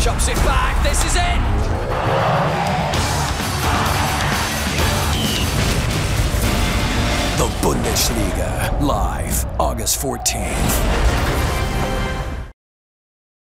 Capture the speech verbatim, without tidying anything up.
Chops it back, this is it! The Bundesliga, live August fourteenth.